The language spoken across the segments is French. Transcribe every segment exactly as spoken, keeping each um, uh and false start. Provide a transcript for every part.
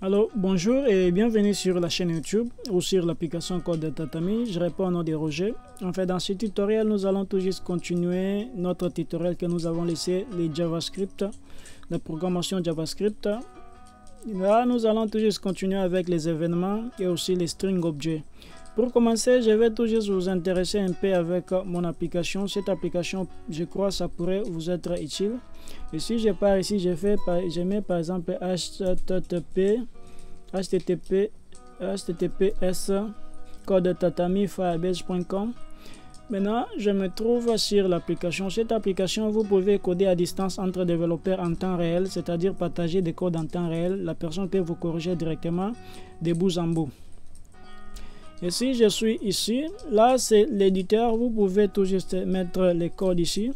Alors, bonjour et bienvenue sur la chaîne YouTube ou sur l'application Code de Tatami. Je réponds au nom de Roger. En fait, dans ce tutoriel, nous allons tout juste continuer notre tutoriel que nous avons laissé, les JavaScript, la programmation JavaScript. Là, nous allons tout juste continuer avec les événements et aussi les string objets. Pour commencer, je vais tout juste vous intéresser un peu avec mon application. Cette application, je crois, ça pourrait vous être utile. Et si je pars ici, je fais, je mets par exemple http http https code tatami firebase point com. Maintenant, je me trouve sur l'application. Cette application, vous pouvez coder à distance entre développeurs en temps réel, c'est-à-dire partager des codes en temps réel. La personne peut vous corriger directement de bout en bout. Et si je suis ici, là c'est l'éditeur, vous pouvez tout juste mettre les codes ici.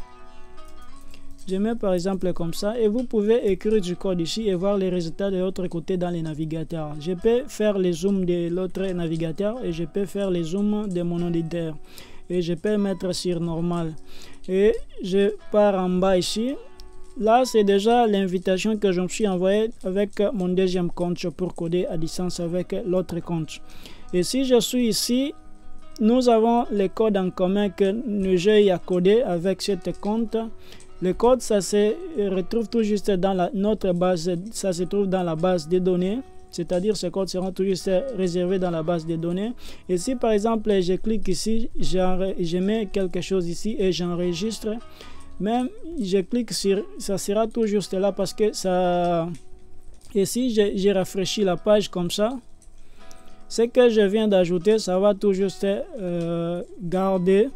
Je mets par exemple comme ça et vous pouvez écrire du code ici et voir les résultats de l'autre côté dans les navigateurs. Je peux faire les zooms de l'autre navigateur et je peux faire les zooms de mon éditeur. Et je peux mettre sur normal. Et je pars en bas ici. Là, c'est déjà l'invitation que je me suis envoyée avec mon deuxième compte pour coder à distance avec l'autre compte. Et si je suis ici, nous avons les codes en commun que j'ai à coder avec cette compte. Le code, ça se retrouve tout juste dans la, notre base, ça se trouve dans la base des données. C'est-à-dire ces codes seront tout juste réservés dans la base des données. Et si par exemple, je clique ici, je mets quelque chose ici et j'enregistre. Même je clique sur, ça sera tout juste là parce que ça... Et si je, je rafraîchis la page comme ça, ce que je viens d'ajouter, ça va tout juste euh, garder.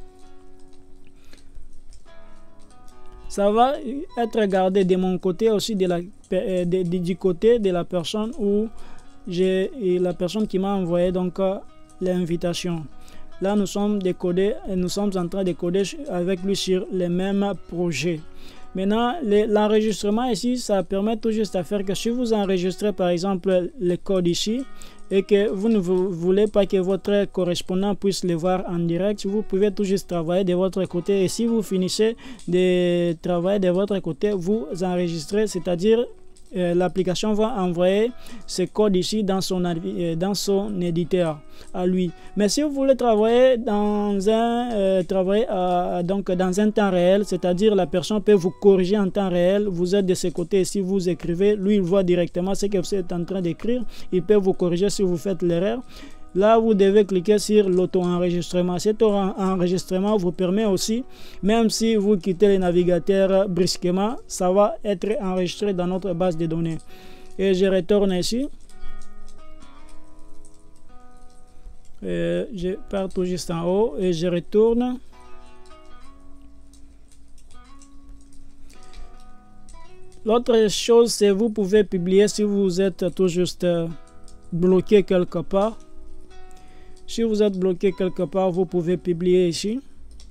Ça va être gardé de mon côté aussi, de la, de, de, du côté de la personne où j'ai la personne qui m'a envoyé donc l'invitation. Là, nous sommes décodés, nous sommes en train de coder avec lui sur les mêmes projets. Maintenant, l'enregistrement ici, ça permet tout juste à faire que si vous enregistrez par exemple le code ici et que vous ne voulez pas que votre correspondant puisse le voir en direct, vous pouvez tout juste travailler de votre côté. Et si vous finissez de travailler de votre côté, vous enregistrez, c'est-à-dire Euh, l'application va envoyer ce code ici dans son, euh, dans son éditeur à lui. Mais si vous voulez travailler dans un euh, travailler à, donc dans un temps réel, c'est-à-dire la personne peut vous corriger en temps réel, vous êtes de ce côté, si vous écrivez, lui il voit directement ce que vous êtes en train d'écrire, il peut vous corriger si vous faites l'erreur. Là, vous devez cliquer sur l'auto-enregistrement. Cet enregistrement vous permet aussi, même si vous quittez le navigateur brusquement, ça va être enregistré dans notre base de données. Et je retourne ici. Et je pars tout juste en haut et je retourne. L'autre chose, c'est que vous pouvez publier si vous êtes tout juste bloqué quelque part. Si vous êtes bloqué quelque part, vous pouvez publier ici.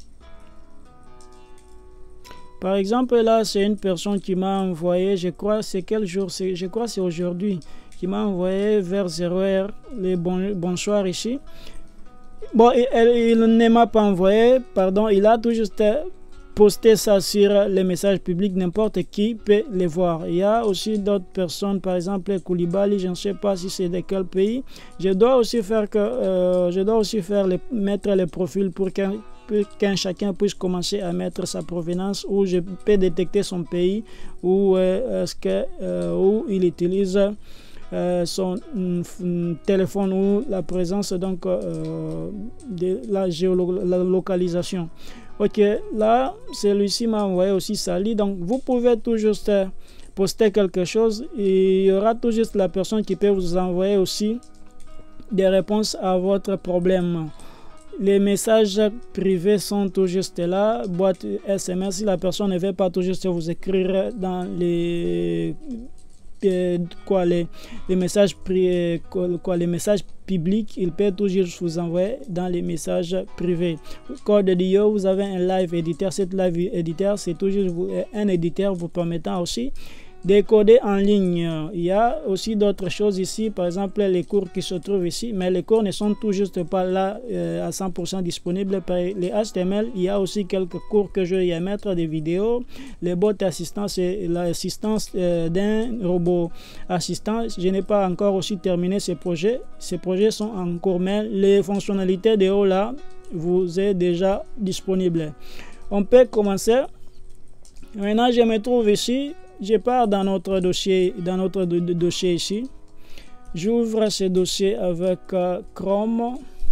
Par exemple, là, c'est une personne qui m'a envoyé, je crois, c'est quel jour? Je crois c'est aujourd'hui, qui m'a envoyé vers zéro heure les bon, bonsoir ici. Bon, il, il ne m'a pas envoyé, pardon, il a tout juste posté ça sur les messages publics, n'importe qui peut les voir. Il y a aussi d'autres personnes, par exemple Koulibaly, je ne sais pas si c'est de quel pays. Je dois aussi faire que euh, je dois aussi faire les, mettre les profils pour qu'un qu'un chacun puisse commencer à mettre sa provenance, où je peux détecter son pays, où euh, est-ce que euh, où il utilise euh, son mm, téléphone, ou la présence donc euh, de la géolocalisation. Ok, là, celui-ci m'a envoyé aussi Sali. Donc, vous pouvez tout juste poster quelque chose et il y aura tout juste la personne qui peut vous envoyer aussi des réponses à votre problème. Les messages privés sont tout juste là. Boîte S M S, si la personne ne veut pas tout juste vous écrire dans les... Euh, quoi, les, les messages pri quoi, les messages publics, il peut toujours vous envoyer dans les messages privés. Code Dio, vous avez un live éditeur. Cette live éditeur, c'est toujours vous, un éditeur vous permettant aussi décoder en ligne. Il y a aussi d'autres choses ici, par exemple les cours qui se trouvent ici, mais les cours ne sont tout juste pas là euh, à cent pour cent disponibles. Par les H T M L, il y a aussi quelques cours que je vais y mettre, des vidéos, les bots assistants, c'est l'assistance euh, d'un robot assistant. Je n'ai pas encore aussi terminé ces projets. Ces projets sont en cours, mais les fonctionnalités de haut là vous est déjà disponible. On peut commencer. Maintenant, je me trouve ici. Je pars dans notre dossier, dans notre do dossier ici. J'ouvre ce dossier avec euh, Chrome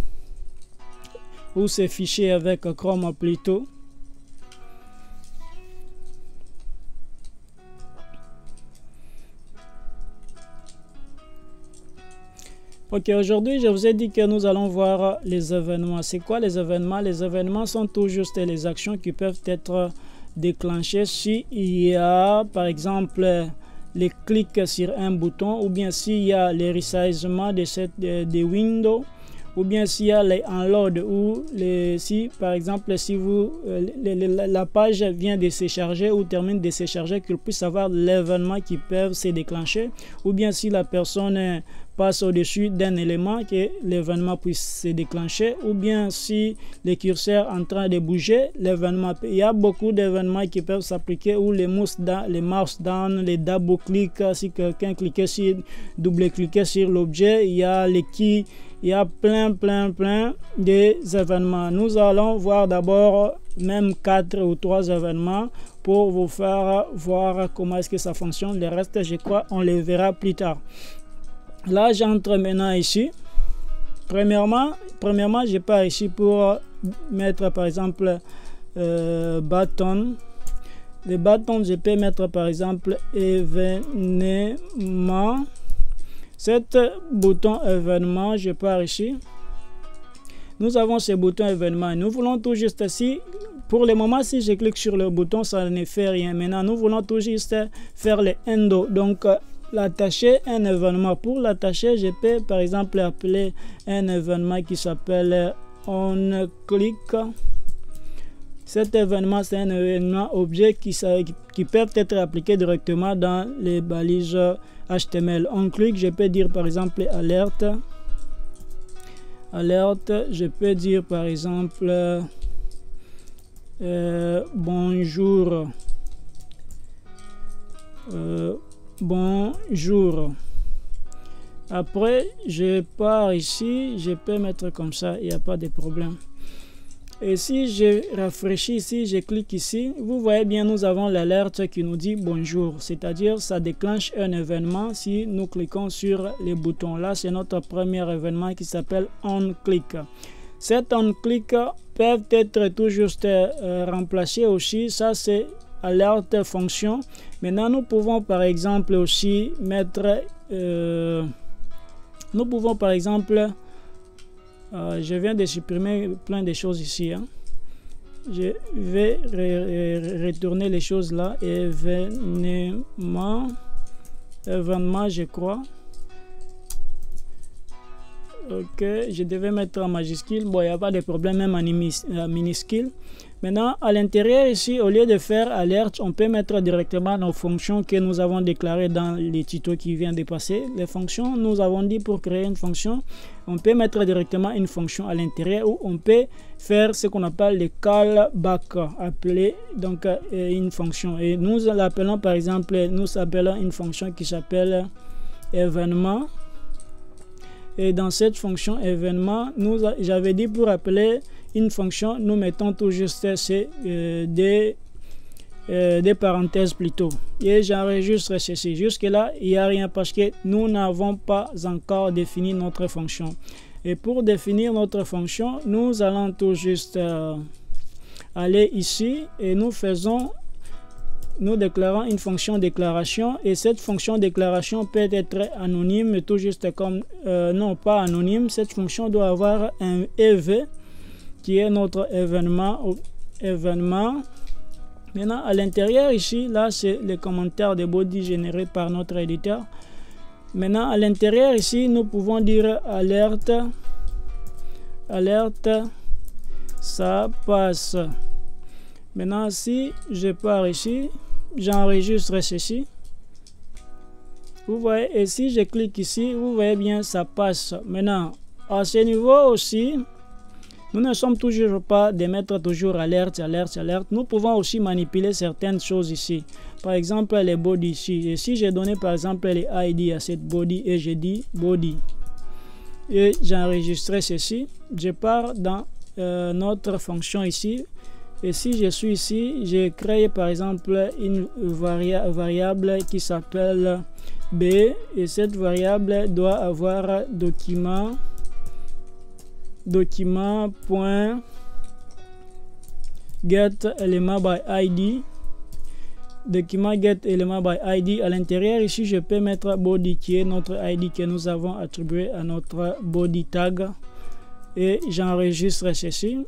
ou ces fichiers avec euh, Chrome plutôt. Ok, aujourd'hui, je vous ai dit que nous allons voir les événements. C'est quoi les événements? Les événements sont tout juste les actions qui peuvent être déclenchées si il y a, par exemple, les clics sur un bouton, ou bien s'il y a les resizements de cette de, de window, ou bien s'il y a les unload, ou les, si par exemple si vous euh, les, les, la page vient de se charger ou termine de se charger, qu'il puisse avoir l'événement qui peut se déclencher, ou bien si la personne passe au-dessus d'un élément, que l'événement puisse se déclencher, ou bien si le curseur est en train de bouger, l'événement. Il y a beaucoup d'événements qui peuvent s'appliquer, ou les mouse down, les mouse down, les double clics, si quelqu'un cliquait sur, double cliquait sur l'objet, il y a les keys, il y a plein plein plein d'événements. Nous allons voir d'abord même quatre ou trois événements pour vous faire voir comment est-ce que ça fonctionne. Le reste, je crois, on les verra plus tard. Là, j'entre maintenant ici. Premièrement, premièrement, je pars ici pour mettre par exemple euh, bâton. Les bâtons, je peux mettre par exemple événement. Cet bouton événement, je pars ici. Nous avons ce bouton événement. Nous voulons tout juste ici. Pour le moment, si je clique sur le bouton, ça ne fait rien. Maintenant, nous voulons tout juste faire le endo. Donc, l'attacher un événement. Pour l'attacher, je peux par exemple appeler un événement qui s'appelle on click. Cet événement, c'est un événement objet qui, qui peut être appliqué directement dans les balises H T M L. On clique, je peux dire par exemple alerte. Alerte, je peux dire par exemple euh, bonjour. Euh, bonjour. Après, je pars ici, je peux mettre comme ça, il n'y a pas de problème. Et si je rafraîchis ici, je clique ici, vous voyez bien, nous avons l'alerte qui nous dit bonjour, c'est-à-dire ça déclenche un événement si nous cliquons sur les boutons. Là, c'est notre premier événement qui s'appelle on click. Cet on click peut être tout juste euh, remplacé aussi, ça c'est alerte fonction. Maintenant, nous pouvons par exemple aussi mettre, euh, nous pouvons par exemple, euh, je viens de supprimer plein de choses ici. Hein. Je vais re retourner les choses là. Événement, événement, je crois. Ok, je devais mettre en majuscule. Bon, il n'y a pas de problème, même en minuscule. Maintenant, à l'intérieur ici, au lieu de faire alerte, on peut mettre directement nos fonctions que nous avons déclarées dans les tutos qui viennent de passer. Les fonctions, nous avons dit pour créer une fonction, on peut mettre directement une fonction à l'intérieur ou on peut faire ce qu'on appelle le callback, appeler donc euh, une fonction. Et nous l'appelons par exemple, nous appelons une fonction qui s'appelle événement. Et dans cette fonction événement, nous j'avais dit pour appeler une fonction, nous mettons tout juste ces, euh, des, euh, des parenthèses plutôt. Et j'enregistre ceci. Jusque là, il n'y a rien parce que nous n'avons pas encore défini notre fonction. Et pour définir notre fonction, nous allons tout juste euh, aller ici et nous faisons nous déclarons une fonction déclaration et cette fonction déclaration peut être anonyme tout juste comme euh, non pas anonyme. Cette fonction doit avoir un E V qui est notre événement événement. Maintenant à l'intérieur ici, là c'est les commentaires de body générés par notre éditeur. Maintenant à l'intérieur ici, nous pouvons dire alerte alerte ça passe. Maintenant si je pars ici, j'enregistre ceci. Vous voyez, et si je clique ici, vous voyez bien, ça passe. Maintenant, à ce niveau aussi, nous ne sommes toujours pas de mettre toujours alerte, alerte, alerte. Nous pouvons aussi manipuler certaines choses ici. Par exemple, les body ici. Et si j'ai donné par exemple les I D à cette body et je dis body. Et j'enregistre ceci. Je pars dans euh, notre fonction ici. Et si je suis ici, j'ai créé par exemple une varia variable qui s'appelle B. Et cette variable doit avoir document. Document point get element by I D. Document get element by I D. À l'intérieur ici, je peux mettre body qui est notre I D que nous avons attribué à notre body tag. Et j'enregistre ceci.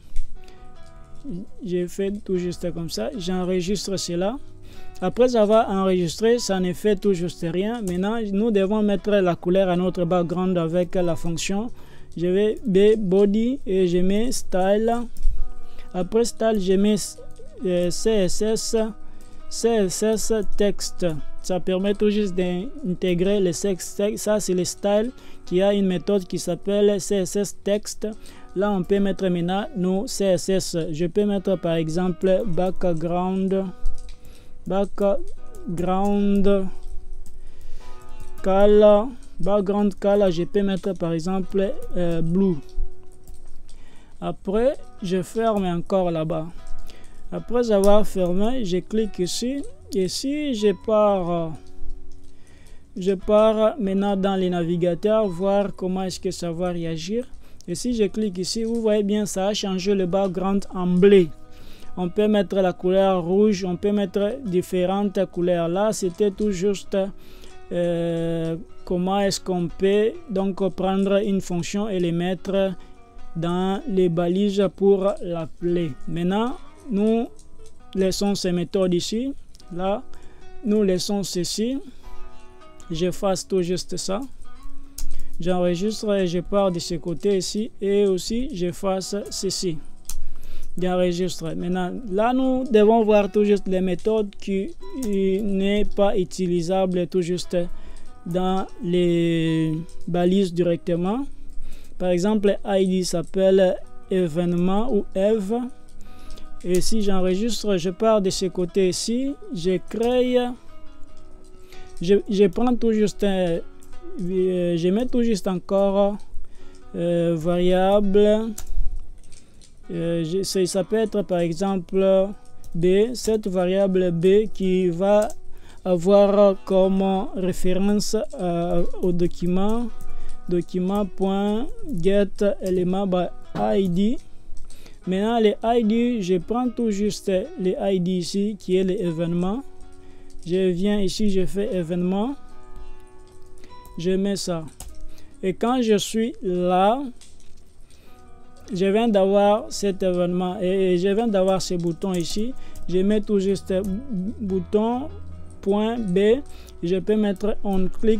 J'ai fait tout juste comme ça. J'enregistre cela. Après avoir enregistré, ça ne fait tout juste rien. Maintenant, nous devons mettre la couleur à notre background avec la fonction. Je vais B body et je mets style. Après style, je mets euh, C S S, C S S texte. Ça permet tout juste d'intégrer le sexe. Ça, c'est le style qui a une méthode qui s'appelle C S S texte. Là, on peut mettre maintenant nos C S S. Je peux mettre par exemple background, background color. Background color, je peux mettre par exemple euh, blue. Après, je ferme encore là-bas. Après avoir fermé, je clique ici. Et si je pars, je pars maintenant dans les navigateurs, voir comment est-ce que ça va réagir. Et si je clique ici, vous voyez bien, ça a changé le background en bleu. On peut mettre la couleur rouge, on peut mettre différentes couleurs. Là, c'était tout juste... Euh, comment est-ce qu'on peut donc prendre une fonction et les mettre dans les balises pour l'appeler. Maintenant, nous laissons ces méthodes ici. Là, nous laissons ceci. Je fasse tout juste ça. J'enregistre et je pars de ce côté ici. Et aussi, je fasse ceci. J'enregistre. Maintenant, là, nous devons voir tout juste les méthodes qui n'est pas utilisable tout juste dans les balises directement. Par exemple, I D s'appelle événement ou ev. Et si j'enregistre, je pars de ce côté ici. Je crée. Je, je prends tout juste. Euh, je mets tout juste encore euh, variable. Euh, je, ça peut être par exemple B, cette variable B qui va avoir comme référence euh, au document document.get element by I D. Maintenant les I D, je prends tout juste les I D ici qui est l'événement. Je viens ici, je fais événement, je mets ça. Et quand je suis là, je viens d'avoir cet événement et je viens d'avoir ce bouton ici. Je mets tout juste bouton point B. Je peux mettre on click,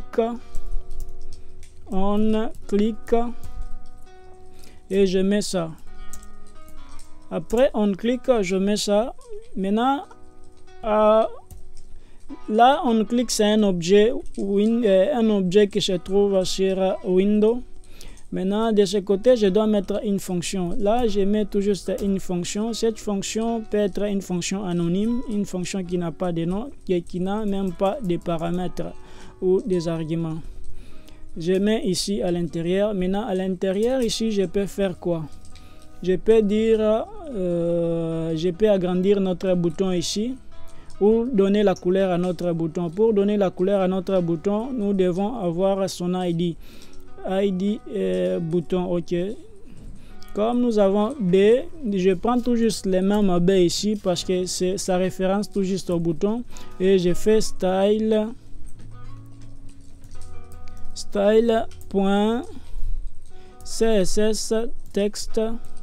on click et je mets ça. Après on click, je mets ça. Maintenant, euh, là on click, c'est un objet, win, euh, un objet qui se trouve sur Windows. Maintenant, de ce côté, je dois mettre une fonction. Là, je mets tout juste une fonction. Cette fonction peut être une fonction anonyme, une fonction qui n'a pas de nom, et qui n'a même pas de paramètres ou des arguments. Je mets ici à l'intérieur. Maintenant, à l'intérieur, ici, je peux faire quoi? Je peux dire, euh, je peux agrandir notre bouton ici ou donner la couleur à notre bouton. Pour donner la couleur à notre bouton, nous devons avoir son I D. I D euh, bouton, ok. Comme nous avons B, je prends tout juste les mêmes B ici parce que c'est sa référence tout juste au bouton et je fais style style point C S S texte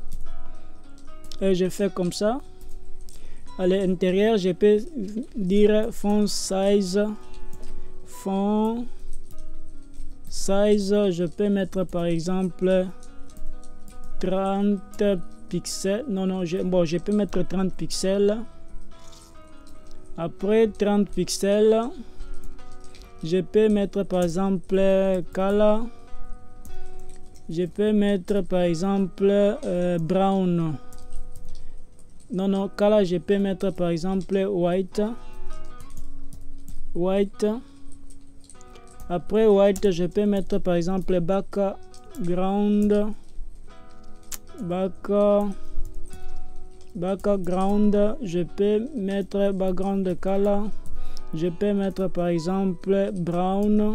et je fais comme ça. À l'intérieur, je peux dire font size font size, je peux mettre par exemple trente pixels. Non, non, je, bon, je peux mettre trente pixels. Après trente pixels, Je peux mettre par exemple color. Je peux mettre par exemple euh, brown. Non, non, color, je peux mettre par exemple white. White. Après white, je peux mettre par exemple background. Back, background. Je peux mettre background color. Je peux mettre par exemple brown.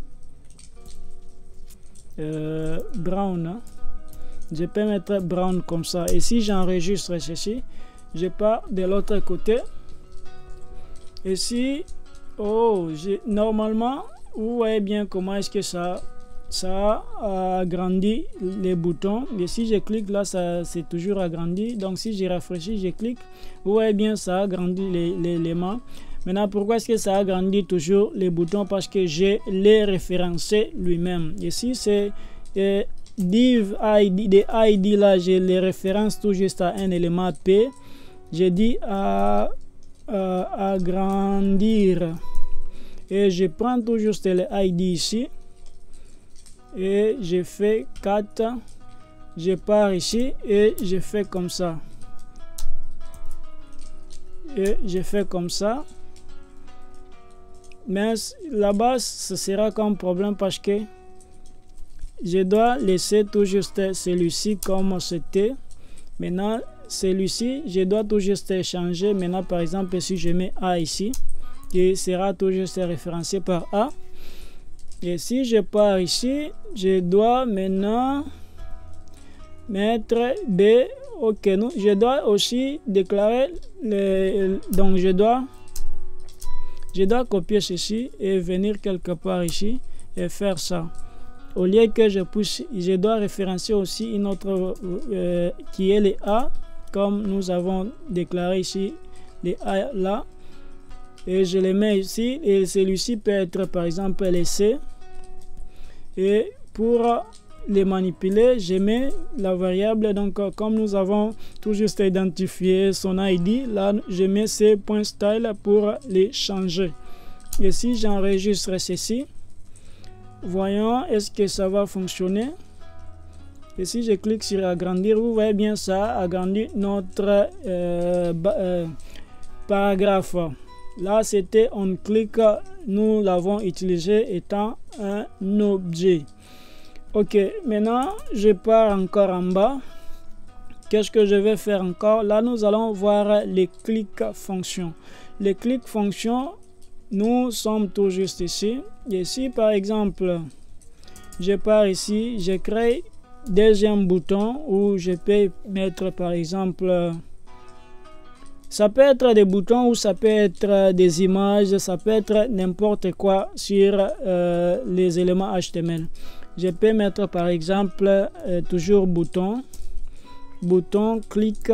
Euh, brown. Je peux mettre brown comme ça. Et si j'enregistre ceci, je pars de l'autre côté. Et si, oh, normalement, vous voyez bien comment est-ce que ça, ça a agrandi les boutons. Et si je clique là, ça c'est toujours agrandi. Donc si je rafraîchis, je clique, vous voyez bien, ça a agrandi les, les, les mains. Maintenant, pourquoi est-ce que ça agrandit toujours les boutons? Parce que j'ai les référencé lui-même. Ici, c'est euh, div I D, des I D là, j'ai les références tout juste à un élément P. J'ai dit à, à agrandir. Et je prends tout juste les I D ici. Et je fais quatre. Je pars ici et je fais comme ça. Et je fais comme ça. Mais là-bas, ce sera comme problème parce que je dois laisser tout juste celui-ci comme c'était. Maintenant, celui-ci, je dois tout juste changer. Maintenant, par exemple, si je mets A ici, qui sera tout juste référencé par A. Et si je pars ici, je dois maintenant mettre B. Ok, nous, je dois aussi déclarer le, donc je dois je dois copier ceci et venir quelque part ici et faire ça. Au lieu que je puisse, je dois référencer aussi une autre euh, qui est les A, comme nous avons déclaré ici les A là, et je les mets ici. Et celui-ci peut être par exemple les C. Et pour les manipuler, je mets la variable, donc comme nous avons tout juste identifié son I D, là je mets c.style pour les changer. Et si j'enregistre ceci, voyons est-ce que ça va fonctionner. Et si je clique sur agrandir, vous voyez bien, ça agrandit notre euh, euh, paragraphe. Là c'était on clique, nous l'avons utilisé étant un objet. Ok, maintenant je pars encore en bas. Qu'est-ce que je vais faire encore? Là nous allons voir les clics fonctions. Les clics fonctions, nous sommes tout juste ici. Et si par exemple je pars ici, je crée deuxième bouton où je peux mettre par exemple, ça peut être des boutons ou ça peut être des images, ça peut être n'importe quoi sur euh, les éléments H T M L. Je peux mettre par exemple euh, toujours bouton, bouton clic.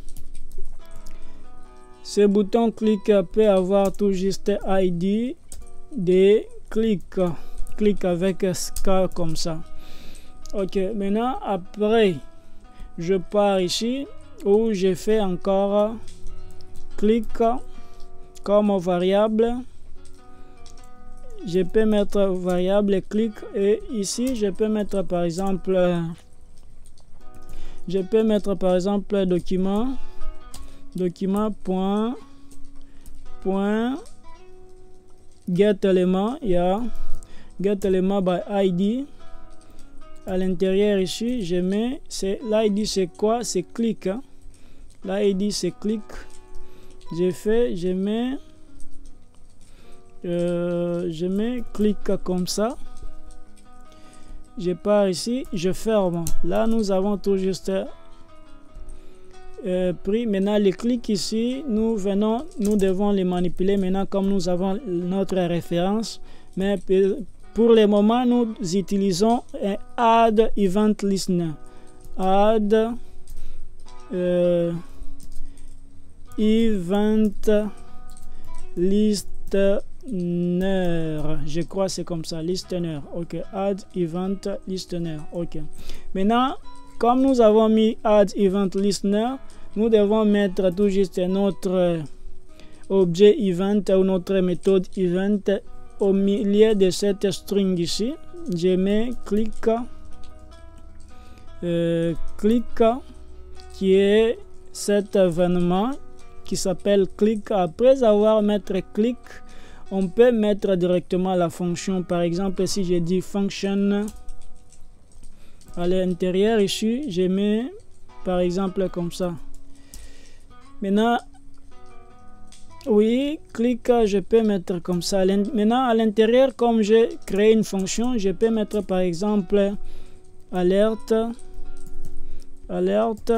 Ce bouton clic peut avoir tout juste I D des clics, clic avec scar comme ça. Ok, maintenant après je pars ici où je fais encore clic comme variable. Je peux mettre variable clic et ici je peux mettre par exemple je peux mettre par exemple document document point point get element, yeah, get element by I D. À l'intérieur ici je mets, c'est l'I D c'est quoi? C'est clic, hein? L'I D c'est clic. Je fais, je mets Euh, je mets clic comme ça. Je pars ici, je ferme. Là nous avons tout juste euh, pris. Maintenant les clics ici, nous venons, nous devons les manipuler maintenant comme nous avons notre référence. Mais pour le moment nous utilisons un add event listener. Add euh, event listener. Je crois c'est comme ça, listener. Ok, add event listener. Ok, maintenant comme nous avons mis add event listener, nous devons mettre tout juste notre objet event ou notre méthode event au milieu de cette string ici, je mets click, euh, click qui est cet événement qui s'appelle click. Après avoir mettre click, on peut mettre directement la fonction. Par exemple, si je dis function à l'intérieur ici, je mets par exemple comme ça. Maintenant, oui, click, je peux mettre comme ça. Maintenant, à l'intérieur, comme j'ai créé une fonction, je peux mettre par exemple alerte, alerte,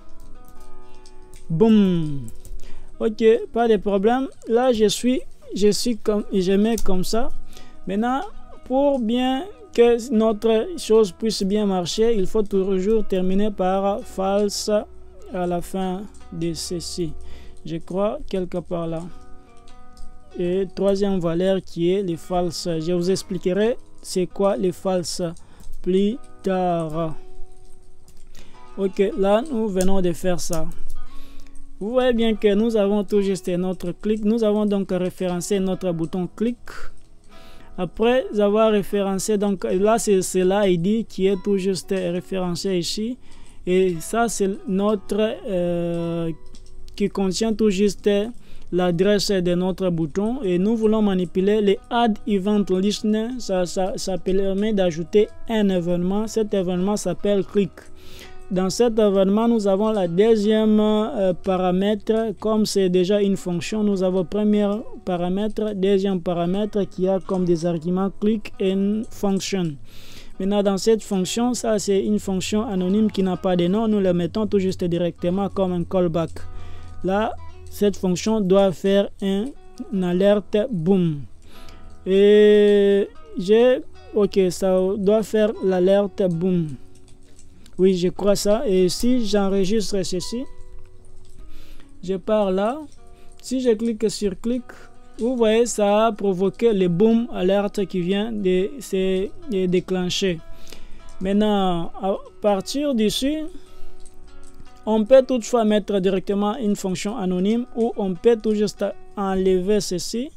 boum. Ok, pas de problème. Là, je suis, je suis comme, je mets comme ça. Maintenant, pour bien que notre chose puisse bien marcher, il faut toujours terminer par false à la fin de ceci. Je crois quelque part là. Et troisième valeur qui est les false. Je vous expliquerai c'est quoi les false plus tard. Ok, là nous venons de faire ça. Vous voyez bien que nous avons tout juste notre clic. Nous avons donc référencé notre bouton clic. Après avoir référencé, donc là c'est cela I D qui est tout juste référencé ici. Et ça c'est notre euh, qui contient tout juste l'adresse de notre bouton. Et nous voulons manipuler les add event listener. Ça, ça, ça permet d'ajouter un événement. Cet événement s'appelle click. Dans cet événement, nous avons la deuxième euh, paramètre. Comme c'est déjà une fonction, nous avons premier paramètre, deuxième paramètre qui a comme des arguments click and function. Maintenant, dans cette fonction, ça c'est une fonction anonyme qui n'a pas de nom. Nous le mettons tout juste directement comme un callback. Là, cette fonction doit faire un, une alerte boom. Et j'ai, ok, ça doit faire l'alerte boom. Oui, je crois ça. Et si j'enregistre ceci, je pars là. Si je clique sur clic, vous voyez, ça a provoqué le boom alerte qui vient de se déclencher. Maintenant, à partir d'ici, on peut toutefois mettre directement une fonction anonyme ou on peut tout juste enlever ceci.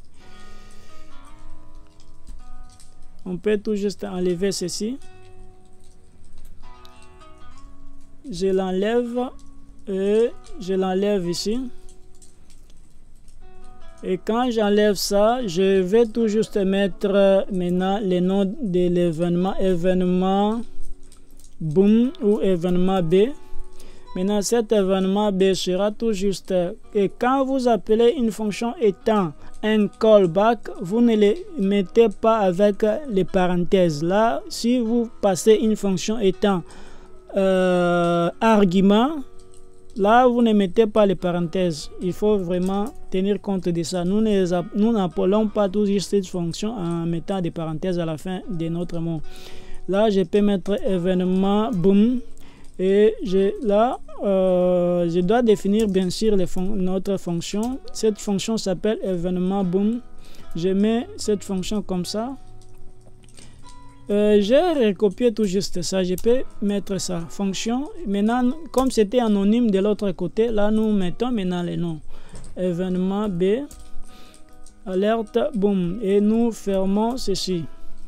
On peut tout juste enlever ceci. Je l'enlève et je l'enlève ici. Et quand j'enlève ça, je vais tout juste mettre maintenant le nom de l'événement, événement boom ou événement B. Maintenant, cet événement B sera tout juste. Et quand vous appelez une fonction étant un callback, vous ne le mettez pas avec les parenthèses. Là, si vous passez une fonction étant euh, argument, là, vous ne mettez pas les parenthèses. Il faut vraiment tenir compte de ça. Nous n'appelons pas tout juste cette fonction en mettant des parenthèses à la fin de notre mot. Là, je peux mettre événement boom. Et je, là, euh, je dois définir bien sûr les fon notre fonction. Cette fonction s'appelle événement boom. Je mets cette fonction comme ça. Euh, j'ai recopié tout juste ça. Je peux mettre ça. Fonction. Maintenant, comme c'était anonyme de l'autre côté, là, nous mettons maintenant les noms. Événement B. Alerte boom. Et nous fermons ceci.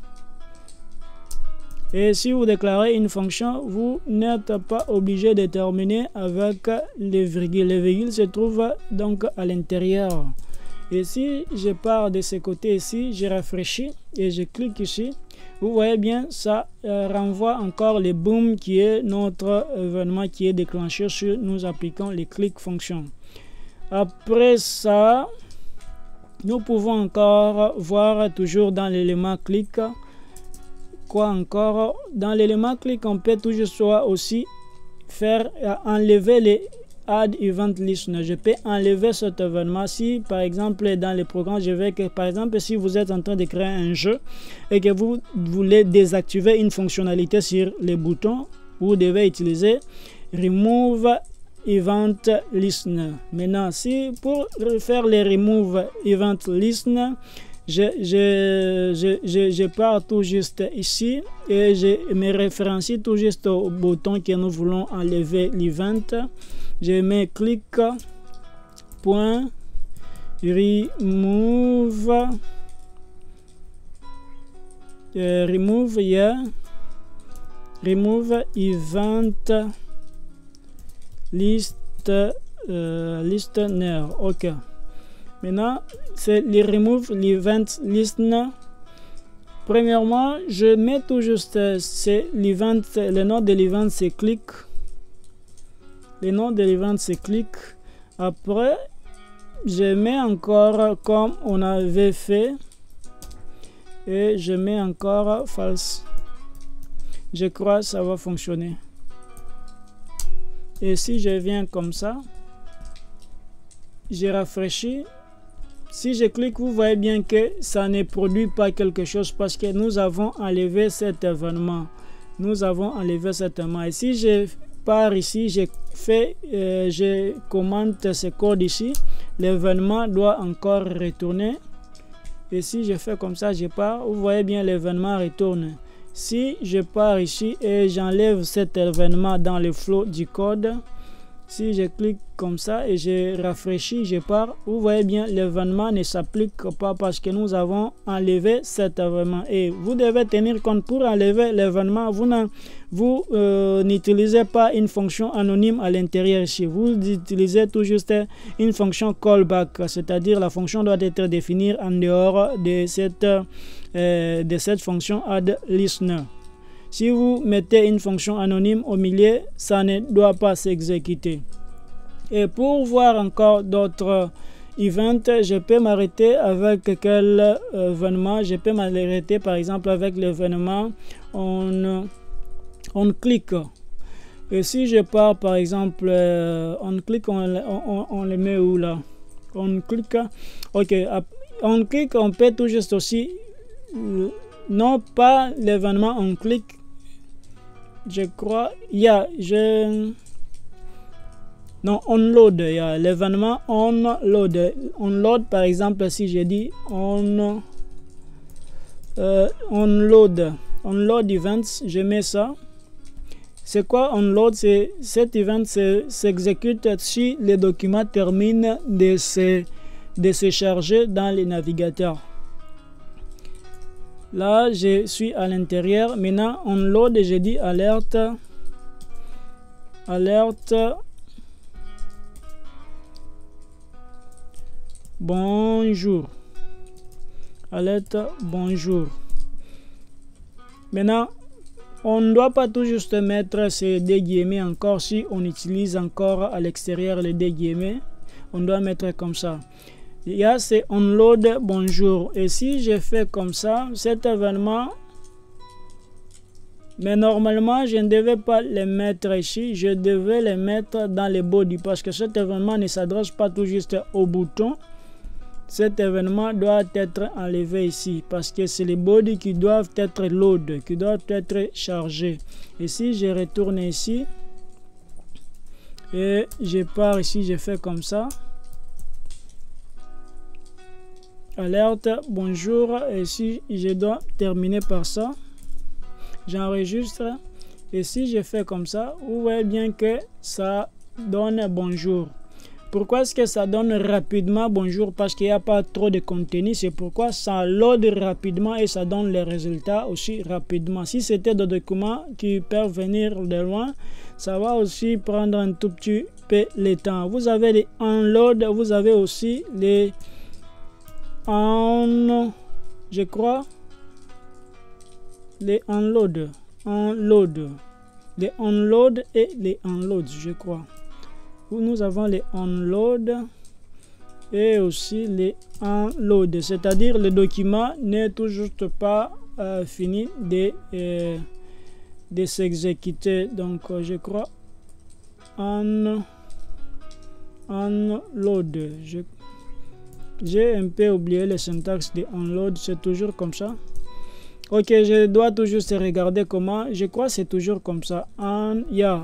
Et si vous déclarez une fonction, vous n'êtes pas obligé de terminer avec les virgules. Les virgules se trouvent donc à l'intérieur. Et si je pars de ce côté ici, je rafraîchis et je clique ici. Vous voyez bien, ça euh, renvoie encore le boom qui est notre événement qui est déclenché sur nous appliquons les click fonctions. Après ça, nous pouvons encore voir toujours dans l'élément click. Quoi encore? Dans l'élément click, on peut toujours soit aussi faire euh, enlever les add event listener. Je peux enlever cet événement. Si par exemple dans le programme, je vais que par exemple si vous êtes en train de créer un jeu et que vous voulez désactiver une fonctionnalité sur les boutons, vous devez utiliser remove event listener. Maintenant, si pour faire les remove event listener, Je, je, je, je, je pars tout juste ici et je me référencie tout juste au bouton que nous voulons enlever l'event. Je mets clic point remove euh, remove here, remove event list euh, listener. Ok, maintenant c'est le remove l'event listener. Premièrement, je mets tout juste c'est l'event, le nom de l'event c'est click, le nom de l'event c'est click. Après je mets encore comme on avait fait et je mets encore false. Je crois que ça va fonctionner. Et si je viens comme ça, je rafraîchis. Si je clique, vous voyez bien que ça ne produit pas quelque chose parce que nous avons enlevé cet événement. Nous avons enlevé cet événement. Et si je pars ici, je fais, euh, je commente ce code ici, l'événement doit encore retourner. Et si je fais comme ça, je pars, vous voyez bien l'événement retourne. Si je pars ici et j'enlève cet événement dans le flow du code, si je clique comme ça et je rafraîchis, je pars, vous voyez bien l'événement ne s'applique pas parce que nous avons enlevé cet événement. Et vous devez tenir compte, pour enlever l'événement, vous vous euh, n'utilisez pas une fonction anonyme à l'intérieur ici. Vous utilisez tout juste une fonction callback, c'est-à-dire la fonction doit être définie en dehors de cette, euh, de cette fonction add listener. Si vous mettez une fonction anonyme au milieu, ça ne doit pas s'exécuter. Et pour voir encore d'autres events, je peux m'arrêter avec quel événement. Je peux m'arrêter par exemple avec l'événement on, on clique. Et si je pars par exemple, on clique, on, on, on le met où là? On clique. Ok, on clique, on peut tout juste aussi, non pas l'événement on clique. Je crois, il y a, je, non, on load, il y a l'événement on load. On load, par exemple, si je dis on, euh, on load, on load events, je mets ça. C'est quoi on load? C'est cet event s'exécute si le document termine de se, de se charger dans le navigateur. Là, je suis à l'intérieur. Maintenant, on load et je dis alerte. Alerte. Bonjour. Alerte. Bonjour. Maintenant, on ne doit pas tout juste mettre ces deux guillemets encore. Si on utilise encore à l'extérieur les deux guillemets, on doit mettre comme ça. Il y a c'est onload bonjour. Et si je fais comme ça, cet événement, mais normalement je ne devais pas les mettre ici, je devais les mettre dans les body parce que cet événement ne s'adresse pas tout juste au bouton. Cet événement doit être enlevé ici parce que c'est les body qui doivent être load, qui doivent être chargés. Et si je retourne ici et je pars ici, je fais comme ça. Alerte, bonjour. Et si je dois terminer par ça, j'enregistre. Et si je fais comme ça, vous voyez bien que ça donne bonjour. Pourquoi est-ce que ça donne rapidement bonjour? Parce qu'il n'y a pas trop de contenu. C'est pourquoi ça load rapidement et ça donne les résultats aussi rapidement. Si c'était des documents qui peuvent venir de loin, ça va aussi prendre un tout petit peu le temps. Vous avez les unload, vous avez aussi les en, je crois, les unload, unload, les unload et les unload, je crois. Où nous avons les unload et aussi les unload, c'est-à-dire le document n'est toujours pas euh, fini de, euh, de s'exécuter. Donc, euh, je crois un unload. Je J'ai un peu oublié le syntaxe de onload, c'est toujours comme ça. Ok, je dois toujours regarder comment. Je crois que c'est toujours comme ça. On, yeah.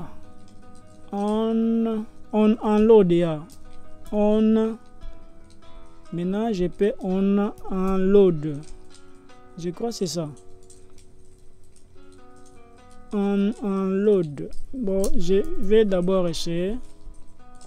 On, on unload, yeah. On. Maintenant, je peux on unload. Je crois que c'est ça. On unload. Bon, je vais d'abord essayer.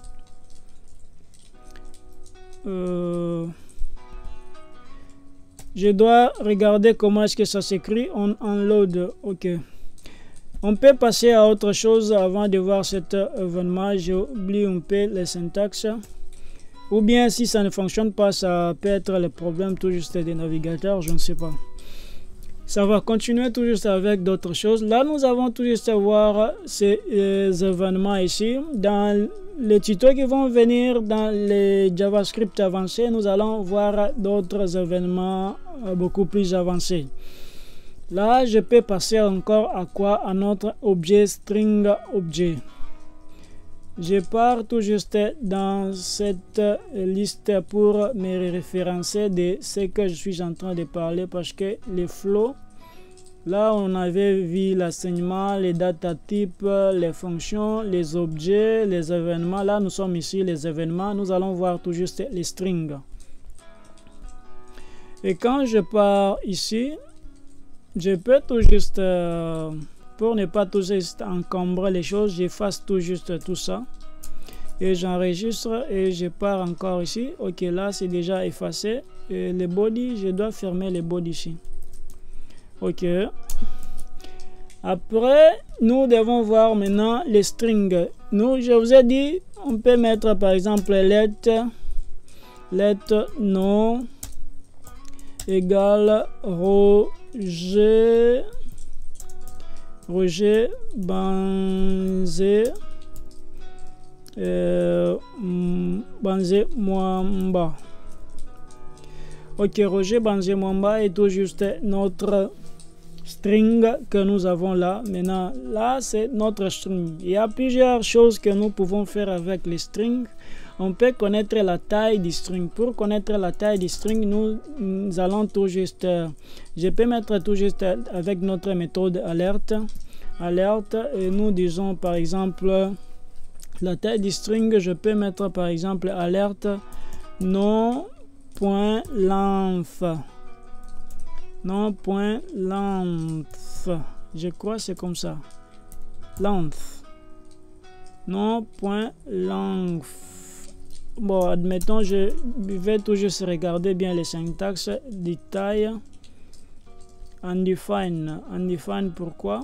Euh, je dois regarder comment est-ce que ça s'écrit. On unload, ok. On peut passer à autre chose avant de voir cet événement. J'ai oublié un peu les syntaxes. Ou bien si ça ne fonctionne pas, ça peut être le problème tout juste des navigateurs, je ne sais pas. Ça va continuer tout juste avec d'autres choses. Là, nous avons tout juste à voir ces euh, événements ici. Dans les tutos qui vont venir dans les JavaScript avancés, nous allons voir d'autres événements euh, beaucoup plus avancés. Là, je peux passer encore à quoi? À notre objet string objet. Je pars tout juste dans cette liste pour me référencer de ce que je suis en train de parler parce que les flows, là on avait vu l'enseignement, les data types, les fonctions, les objets, les événements. Là nous sommes ici les événements, nous allons voir tout juste les strings. Et quand je pars ici, je peux tout juste, euh, pour ne pas tout juste encombrer les choses, j'efface tout juste tout ça. Et j'enregistre et je pars encore ici. Ok, là c'est déjà effacé. Et les body, je dois fermer les body ici. Ok. Après, nous devons voir maintenant les strings. Nous, je vous ai dit, on peut mettre par exemple let, let no égale Roger, Roger Banzé, euh, Banzé Mwamba. Ok, Roger Banzé Mwamba est tout juste notre string que nous avons là. Maintenant, là, c'est notre string. Il y a plusieurs choses que nous pouvons faire avec les strings. On peut connaître la taille du string. Pour connaître la taille du string, nous, nous allons tout juste, je peux mettre tout juste avec notre méthode alerte, alerte, et nous disons par exemple la taille du string. Je peux mettre par exemple alerte non.length, non.length, je crois c'est comme ça, length, non.length. Bon, admettons, je vais tout juste regarder bien les syntaxes. Détail, undefined, undefined, pourquoi?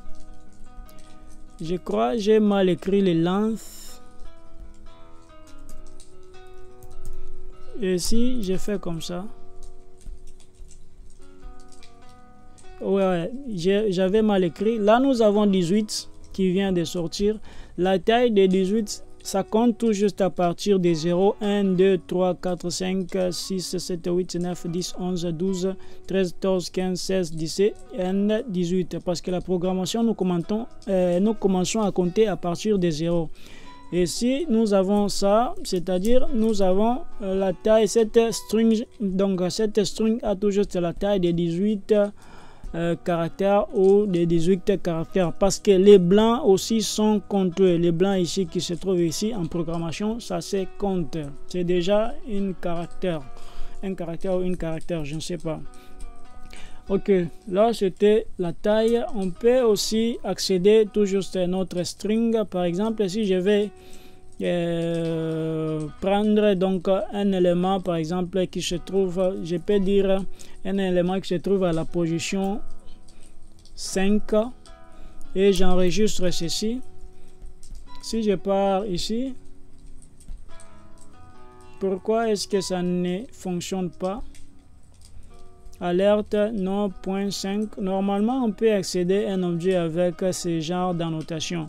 Je crois j'ai mal écrit les length. Et si je fais comme ça, ouais, j'avais mal écrit. Là, nous avons dix-huit qui vient de sortir. La taille de dix-huit, ça compte tout juste à partir de zéro, un, deux, trois, quatre, cinq, six, sept, huit, neuf, dix, onze, douze, treize, quatorze, quinze, seize, dix-sept et dix-huit. Parce que la programmation, nous, euh, nous commençons à compter à partir de zéro. Et si nous avons ça, c'est-à-dire nous avons euh, la taille, cette string, donc cette string a tout juste la taille de dix-huit Euh, caractères ou des dix-huit caractères, parce que les blancs aussi sont comptés. Les blancs ici qui se trouvent ici en programmation, ça c'est compte, c'est déjà une caractère, un caractère ou une caractère, je ne sais pas. Ok, là c'était la taille. On peut aussi accéder tout juste à notre string. Par exemple, si je vais euh, prendre donc un élément par exemple qui se trouve, je peux dire un élément qui se trouve à la position cinq et j'enregistre ceci. Si je pars ici, pourquoi est-ce que ça ne fonctionne pas? Alerte non point cinq. Normalement on peut accéder à un objet avec ce genre d'annotation.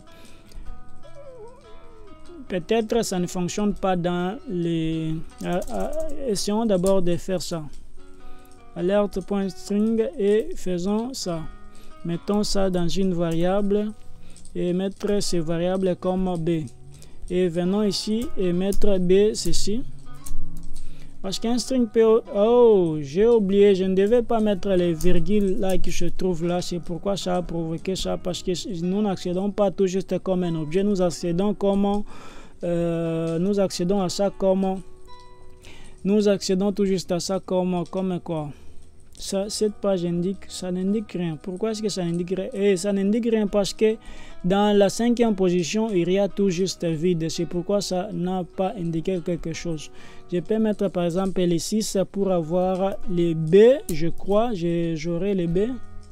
Peut-être ça ne fonctionne pas dans les... Euh, euh, essayons d'abord de faire ça. Alerte.string et faisons ça. Mettons ça dans une variable et mettre ces variables comme B. Et venons ici et mettre B ceci. Parce qu'un string peut... Oh, j'ai oublié, je ne devais pas mettre les virgules là qui se trouvent là. C'est pourquoi ça a provoqué ça. Parce que nous n'accédons pas tout juste comme un objet. Nous accédons comme... Euh, nous accédons à ça comme... Nous accédons tout juste à ça comme... Comme quoi? Ça, cette page indique, ça n'indique rien. Pourquoi est-ce que ça n'indique rien? Et ça n'indique rien parce que dans la cinquième position, il y a tout juste vide. C'est pourquoi ça n'a pas indiqué quelque chose. Je peux mettre par exemple les six pour avoir les B, je crois. J'aurai les B.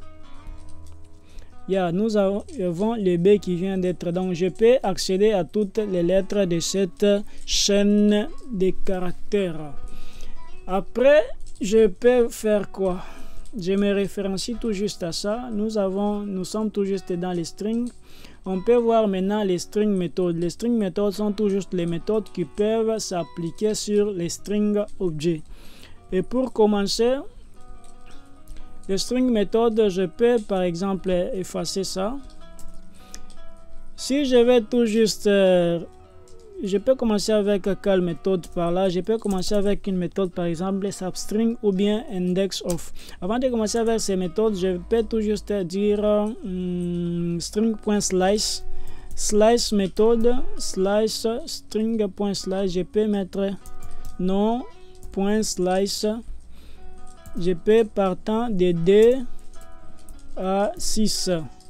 Yeah, nous avons les B qui vient d'être. Donc, je peux accéder à toutes les lettres de cette chaîne de caractères. Après, je peux faire quoi? Je me référencie tout juste à ça. Nous avons, nous sommes tout juste dans les strings. On peut voir maintenant les string méthodes. Les string méthodes sont tout juste les méthodes qui peuvent s'appliquer sur les string objets. Et pour commencer, les string méthodes, je peux par exemple effacer ça. Si je vais tout juste, euh, je peux commencer avec quelle méthode par là? Je peux commencer avec une méthode par exemple substring ou bien index of. Avant de commencer avec ces méthodes, je peux tout juste dire um, string.slice. Slice méthode, slice, string.slice. Je peux mettre nom.slice. Je peux partant de deux à six.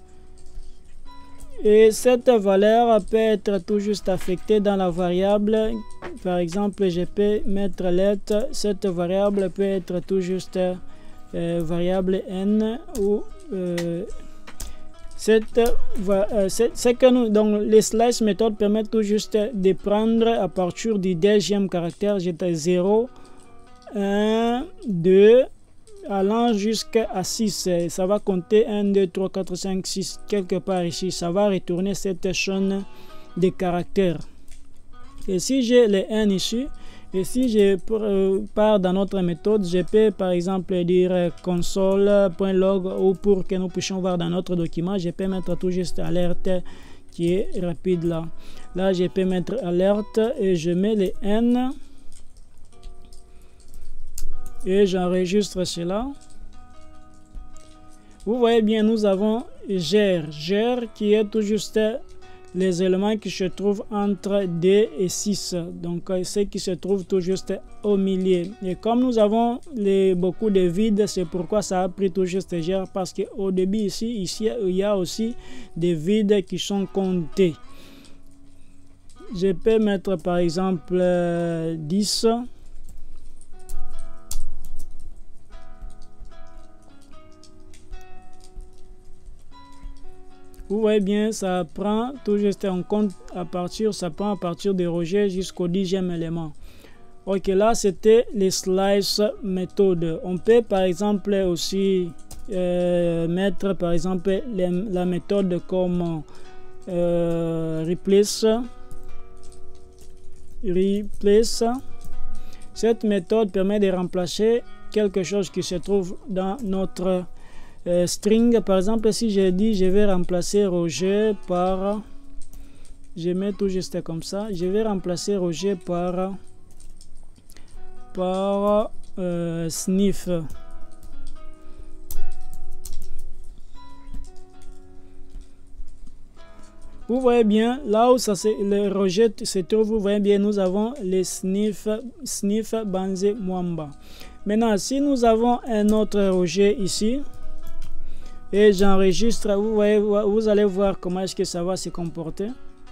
Et cette valeur peut être tout juste affectée dans la variable. Par exemple, je peux mettre let. Cette variable peut être tout juste euh, variable n ou euh, cette, euh, c'est que nous, donc les slice méthodes permettent tout juste de prendre à partir du deuxième caractère, j'étais zéro, un, deux, allant jusqu'à six. Ça va compter un, deux, trois, quatre, cinq, six quelque part ici. Ça va retourner cette chaîne de caractères. Et si j'ai les n ici, et si je pars dans notre méthode, je peux par exemple dire console.log ou pour que nous puissions voir dans notre document, je peux mettre tout juste alerte qui est rapide là. Là, je peux mettre alerte et je mets les n. Et j'enregistre cela. Vous voyez bien, nous avons ger, ger qui est tout juste les éléments qui se trouvent entre deux et six. Donc, ce qui se trouve tout juste au milieu. Et comme nous avons les, beaucoup de vides, c'est pourquoi ça a pris tout juste ger. Parce qu'au début, ici, ici, il y a aussi des vides qui sont comptés. Je peux mettre par exemple euh, dix. Vous voyez bien, ça prend tout juste en compte à partir, ça prend à partir de rejet jusqu'au dixième élément. Ok, là c'était les slice méthode. On peut par exemple aussi euh, mettre par exemple les, la méthode comme euh, replace. Replace. Cette méthode permet de remplacer quelque chose qui se trouve dans notre Euh, string. Par exemple, si je dis je vais remplacer Roger par, je mets tout juste comme ça, je vais remplacer Roger par par euh, sniff. Vous voyez bien là où ça le Roger se trouve, vous voyez bien, nous avons les sniff sniff Banze Mwamba. Maintenant, si nous avons un autre Roger ici et j'enregistre, vous voyez, vous allez voir comment est-ce que ça va se comporter.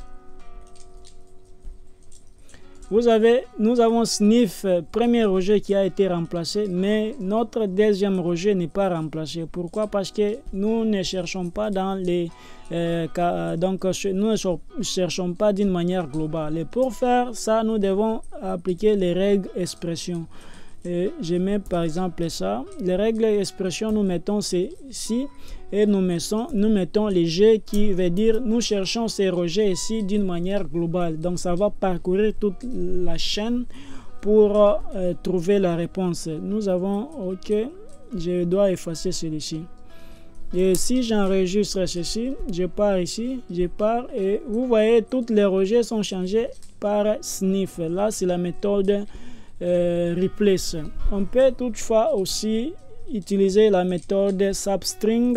Vous avez, nous avons sniff, premier rejet qui a été remplacé, mais notre deuxième rejet n'est pas remplacé. Pourquoi? Parce que nous ne cherchons pas dans les, euh, donc nous ne cherchons pas d'une manière globale. Et pour faire ça, nous devons appliquer les règles expression. Et je mets par exemple ça. Les règles expression, nous mettons ceci et nous mettons, nous mettons les G qui veut dire nous cherchons ces rejets ici d'une manière globale. Donc ça va parcourir toute la chaîne pour euh, trouver la réponse. Nous avons OK, je dois effacer celui-ci. Et si j'enregistre ceci, je pars ici, je pars et vous voyez toutes les rejets sont changés par sniff. Là c'est la méthode Euh, replace. On peut toutefois aussi utiliser la méthode substring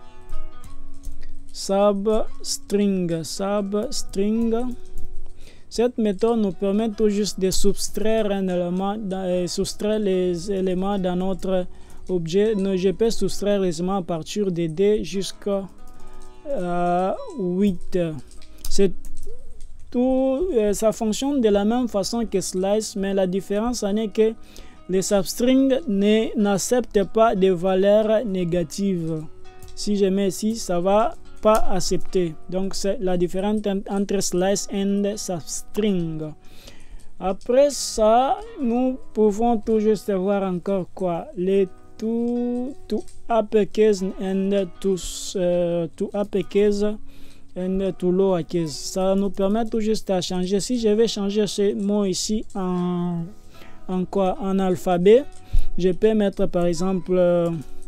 substring substring Cette méthode nous permet tout juste de soustraire un élément, dans, soustraire les éléments dans notre objet. Je peux soustraire les éléments à partir de D jusqu'à euh, huit. C'est tout, euh, ça fonctionne de la même façon que Slice, mais la différence en est que les substrings n'acceptent pas de valeurs négatives. Si je mets ici, ça va pas accepter. Donc c'est la différence entre Slice et substring. Après ça, nous pouvons tout juste voir encore quoi, les to to uppercase and to uh, to uppercase and to lowercase. Ça nous permet tout juste à changer. Si je vais changer ce mot ici en en quoi, en alphabet, je peux mettre par exemple euh,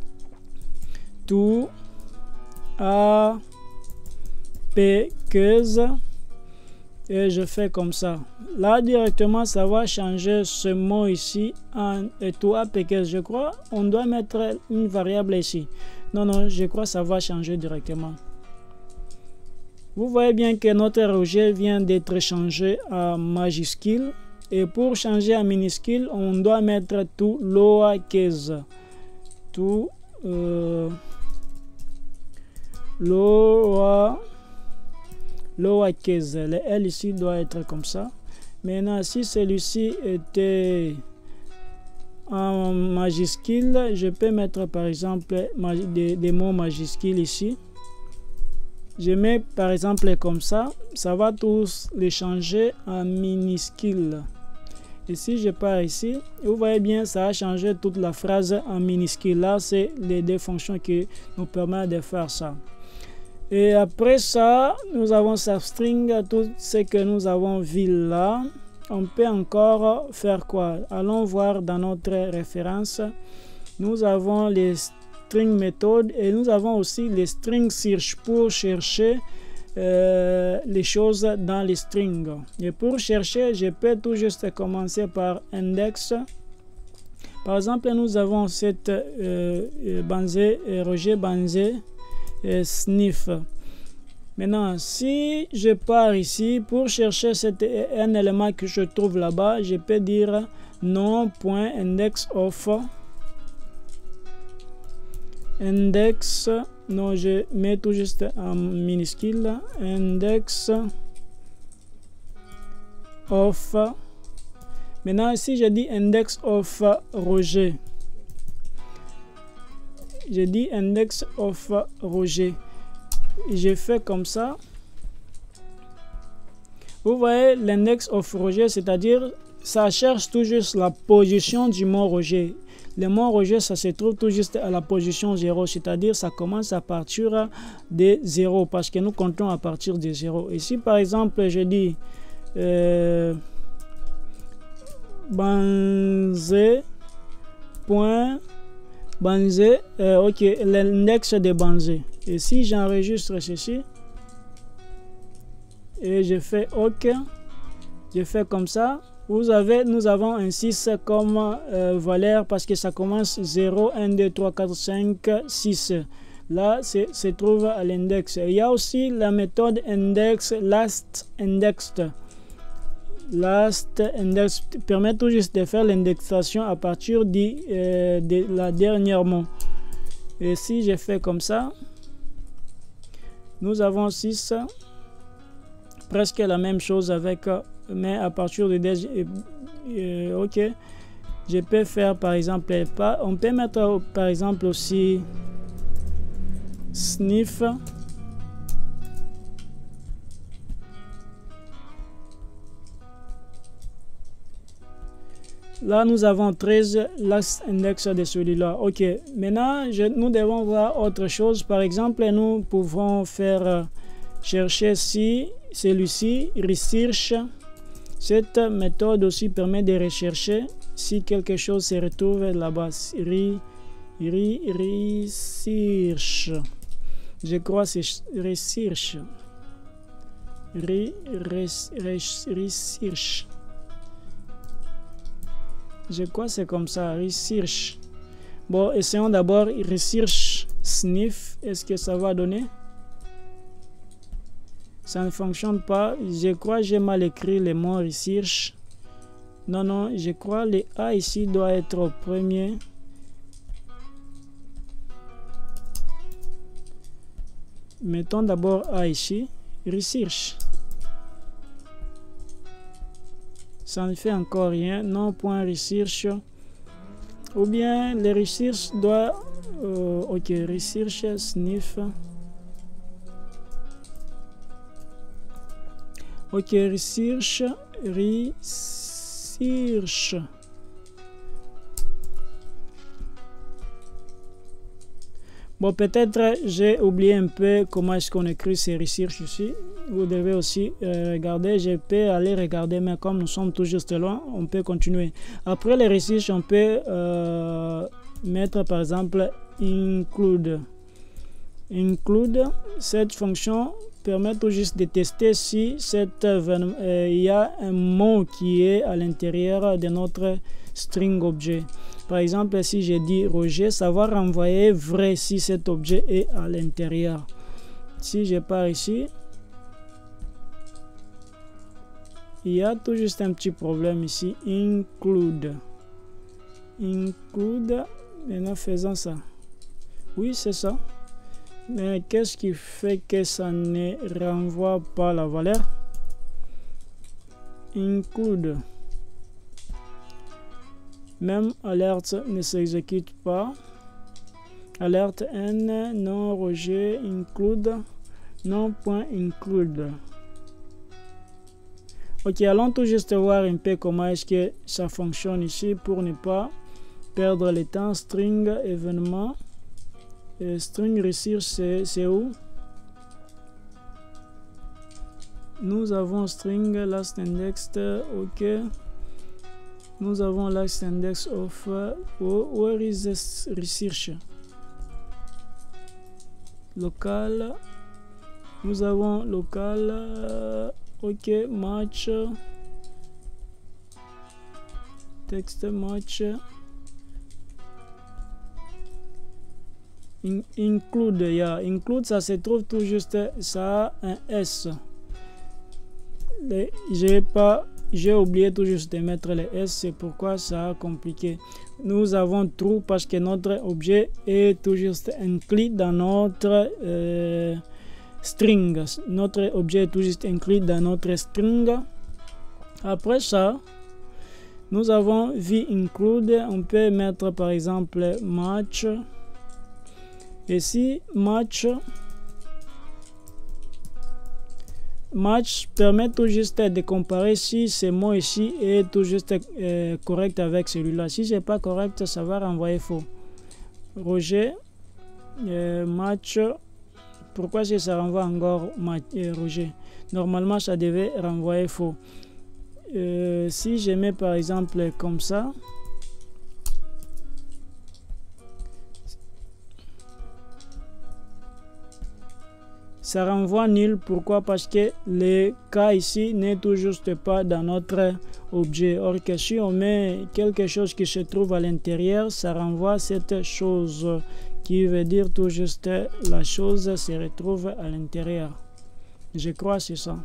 to a p quinze et je fais comme ça. Là directement ça va changer ce mot ici en to a p quinze. Je crois on doit mettre une variable ici. Non non, je crois ça va changer directement. Vous voyez bien que notre rejet vient d'être changé à majuscule. Et pour changer à minuscule, on doit mettre tout lowercase. Tout euh, lower, lowercase. Le L ici doit être comme ça. Maintenant, si celui-ci était en majuscule, je peux mettre par exemple des, des mots majuscules ici. Je mets par exemple comme ça. Ça va tous les changer en minuscule. Et si je pars ici, vous voyez bien, ça a changé toute la phrase en minuscule. Là, c'est les deux fonctions qui nous permettent de faire ça. Et après ça, nous avons substring, tout ce que nous avons vu là. On peut encore faire quoi? Allons voir dans notre référence. Nous avons les string méthodes et nous avons aussi les string search pour chercher Euh, les choses dans les strings. Et pour chercher, je peux tout juste commencer par index. Par exemple, nous avons cette euh, banzé, Roger banzé et sniff. Maintenant, si je pars ici pour chercher cet, un élément que je trouve là-bas, je peux dire non.index of index. Non, je mets tout juste en minuscule. Index of. Maintenant, ici, je dis index of Roger. Je dis index of Roger. Je fais comme ça. Vous voyez l'index of Roger, c'est-à-dire ça cherche tout juste la position du mot Roger. Le mot Roger, ça se trouve tout juste à la position zéro, c'est-à-dire ça commence à partir de zéro parce que nous comptons à partir de zéro. Ici, par exemple, je dis euh, banzé, point, banzé, euh, ok, l'index de banzé. Et si j'enregistre ceci, et je fais OK, je fais comme ça. Vous avez, nous avons un six comme euh, valeur parce que ça commence zéro, un, deux, trois, quatre, cinq, six. Là, se trouve à l'index. Il y a aussi la méthode index, last indexed. Last index permet tout juste de faire l'indexation à partir de, euh, de la dernière mot. Et si je fais comme ça, nous avons six. Presque la même chose avec, mais à partir de deux, euh, ok, je peux faire par exemple, pas, on peut mettre par exemple aussi sniff. Là, nous avons treize, last index de celui-là. Ok, maintenant, je, nous devons voir autre chose. Par exemple, nous pouvons faire euh, chercher si celui-ci, research. Cette méthode aussi permet de rechercher si quelque chose se retrouve là-bas. Re, re, research. Je crois que c'est research. Re, res, res, research. Je crois que c'est comme ça. Research. Bon, essayons d'abord research sniff. Est-ce que ça va donner? Ça ne fonctionne pas. Je crois que j'ai mal écrit les mots research. Non, non, je crois que les A ici doit être au premier. Mettons d'abord A ici. Research. Ça ne fait encore rien. Non, point research. Ou bien les research doit... Euh, ok, research, sniff. Ok, research, research. Bon, peut-être j'ai oublié un peu comment est-ce qu'on écrit ces research ici. Vous devez aussi euh, regarder. Je peux aller regarder, mais comme nous sommes tout juste loin, on peut continuer. Après les research, on peut euh, mettre par exemple include. Include, cette fonction permet tout juste de tester si cette, euh, il y a un mot qui est à l'intérieur de notre string objet. Par exemple, si je dis Roger, ça va renvoyer vrai si cet objet est à l'intérieur. Si je pars ici, il y a tout juste un petit problème ici. Include. Include. Maintenant, faisons ça. Oui, c'est ça. Mais qu'est-ce qui fait que ça ne renvoie pas la valeur? Include. Même alerte ne s'exécute pas. Alerte N, non Roger, include, non point include. Ok, allons tout juste voir un peu comment est-ce que ça fonctionne ici pour ne pas perdre le temps. String événement. Et string research, c'est où? Nous avons string last index, ok. Nous avons last index of oh, where is this research? Local. Nous avons local, euh, ok, match. Text match. In, include, yeah. Include, ça se trouve tout juste, ça a un S. J'ai pas, j'ai oublié tout juste de mettre les S, c'est pourquoi ça a compliqué. Nous avons true parce que notre objet est tout juste inclus dans notre euh, string. Notre objet est tout juste inclus dans notre string. Après ça, nous avons v-include. On peut mettre par exemple match. Et si match, match permet tout juste de comparer si ce mot ici est tout juste euh, correct avec celui-là. Si c'est pas correct, ça va renvoyer faux. Roger, euh, match, pourquoi si ça renvoie encore match, euh, Roger? Normalement, ça devait renvoyer faux. Euh, si je mets par exemple comme ça, ça renvoie nul. Pourquoi? Parce que le cas ici n'est tout juste pas dans notre objet. Or que si on met quelque chose qui se trouve à l'intérieur, ça renvoie cette chose, qui veut dire tout juste la chose se retrouve à l'intérieur. Je crois que c'est ça.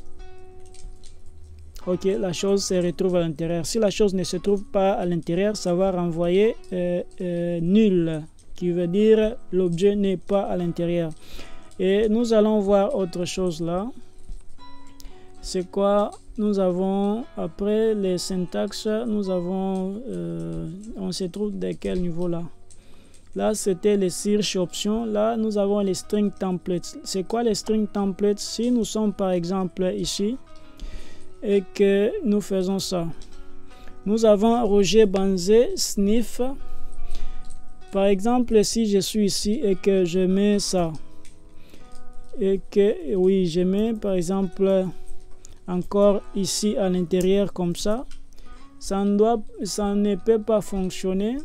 Ok, la chose se retrouve à l'intérieur. Si la chose ne se trouve pas à l'intérieur, ça va renvoyer euh, euh, nul, qui veut dire l'objet n'est pas à l'intérieur. Et nous allons voir autre chose là. C'est quoi? Nous avons, après les syntaxes, nous avons, euh, on se trouve de quel niveau là? Là, c'était les search options. Là, nous avons les string templates. C'est quoi les string templates? Si nous sommes par exemple ici et que nous faisons ça, nous avons Roger Banzé sniff. Par exemple, si je suis ici et que je mets ça, et que oui, je mets par exemple encore ici à l'intérieur comme ça, ça ne doit, ça ne peut pas fonctionner.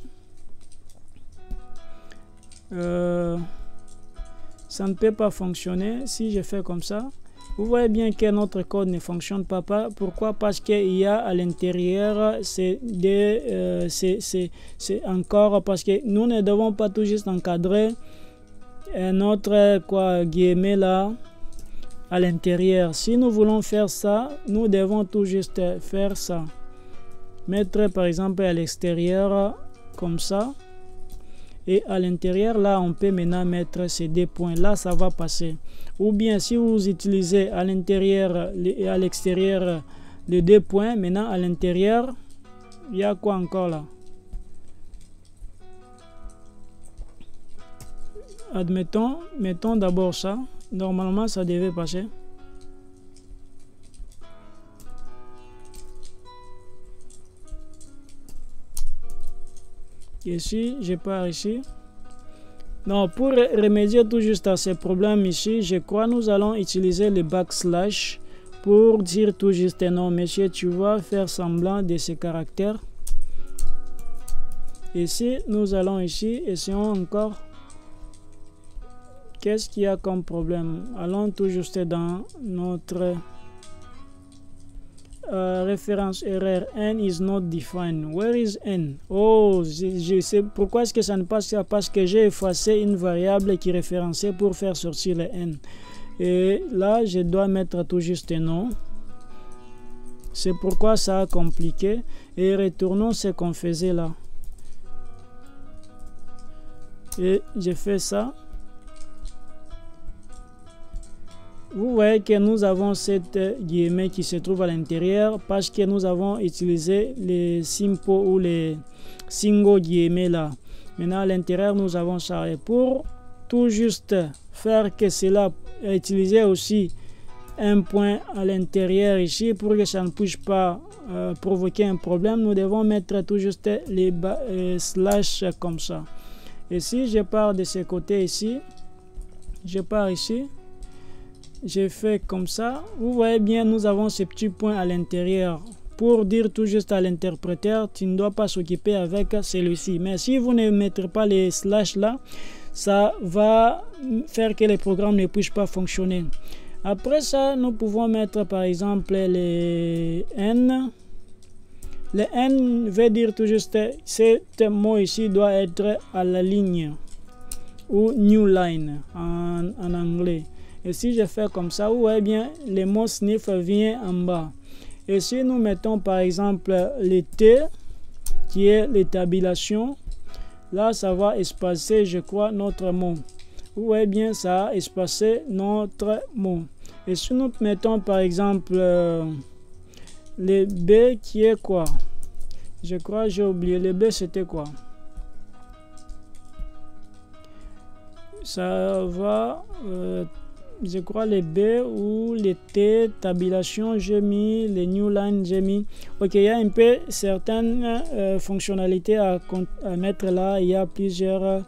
Euh, ça ne peut pas fonctionner si je fais comme ça. Vous voyez bien que notre code ne fonctionne pas. Pourquoi? Parce qu'il y a à l'intérieur, c'est euh, c'est encore parce que nous ne devons pas tout juste encadrer notre quoi guillemets là à l'intérieur. Si nous voulons faire ça, nous devons tout juste faire ça. Mettre par exemple à l'extérieur comme ça. Et à l'intérieur, là, on peut maintenant mettre ces deux points. Là, ça va passer. Ou bien, si vous utilisez à l'intérieur et à l'extérieur les deux points, maintenant à l'intérieur, il y a quoi encore là? Admettons, mettons d'abord ça. Normalement, ça devait passer. Ici, je pars ici. Non, pour remédier tout juste à ces problèmes ici, je crois nous allons utiliser le backslash pour dire tout juste non, monsieur, tu vas faire semblant de ces caractères. Ici, nous allons ici, essayons encore. Qu'est-ce qu'il y a comme problème? Allons tout juste dans notre euh, référence erreur. N is not defined. Where is N? Oh, je, je sais pourquoi est-ce que ça ne passe pas? Parce que j'ai effacé une variable qui référençait pour faire sortir le N. Et là, je dois mettre tout juste non. C'est pourquoi ça a compliqué. Et retournons ce qu'on faisait là. Et j'ai fait ça. Vous voyez que nous avons cette guillemets qui se trouve à l'intérieur parce que nous avons utilisé les simple ou les single guillemets là. Maintenant à l'intérieur nous avons ça. Et pour tout juste faire que cela, utiliser aussi un point à l'intérieur ici pour que ça ne puisse pas euh, provoquer un problème, nous devons mettre tout juste les euh, slash comme ça. Et si je pars de ce côté ici, je pars ici. J'ai fait comme ça. Vous voyez bien, nous avons ces petits points à l'intérieur. Pour dire tout juste à l'interpréteur, tu ne dois pas s'occuper avec celui-ci. Mais si vous ne mettez pas les slash là, ça va faire que les programmes ne puissent pas fonctionner. Après ça, nous pouvons mettre par exemple les N. Le N veut dire tout juste, ce mot ici doit être à la ligne ou new line en, en anglais. Et si je fais comme ça, vous voyez bien, le mot sniff vient en bas. Et si nous mettons par exemple le T, qui est l'étabulation, là ça va espacer, je crois, notre mot. Vous voyez bien, ça a espacé notre mot. Et si nous mettons par exemple euh, le B, qui est quoi? Je crois, j'ai oublié, le B c'était quoi? Ça va... Euh, je crois les B ou les T, tabulation, j'ai mis, les new line, j'ai mis. Ok, il y a un peu certaines euh, fonctionnalités à, à mettre là. Il y a plusieurs,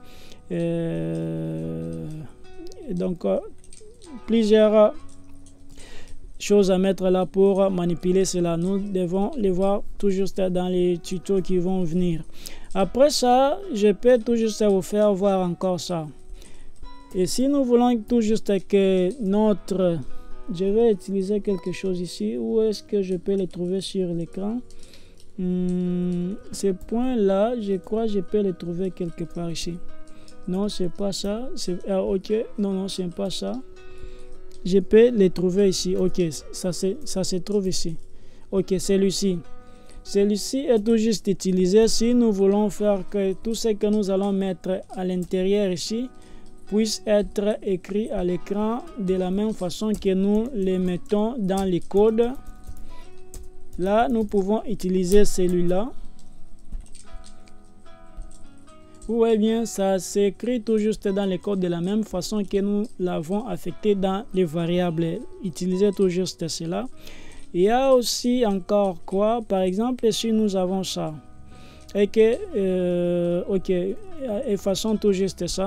euh, donc, euh, plusieurs choses à mettre là pour manipuler cela. Nous devons les voir tout juste dans les tutos qui vont venir. Après ça, je peux tout juste vous faire voir encore ça. Et si nous voulons tout juste que notre... Je vais utiliser quelque chose ici. Où est-ce que je peux les trouver sur l'écran? hmm, Ces points-là, je crois que je peux les trouver quelque part ici. Non, c'est pas ça. Ah, ok, non, non, c'est pas ça. Je peux les trouver ici. Ok, ça, ça se trouve ici. Ok, celui-ci. Celui-ci est tout juste utilisé si nous voulons faire que tout ce que nous allons mettre à l'intérieur ici puisse être écrit à l'écran de la même façon que nous les mettons dans les codes. Là, nous pouvons utiliser celui-là. Vous voyez bien, ça s'écrit tout juste dans les codes de la même façon que nous l'avons affecté dans les variables. Utilisez tout juste cela. Il y a aussi encore quoi? Par exemple, si nous avons ça. Et que, euh, ok, effaçons tout juste ça.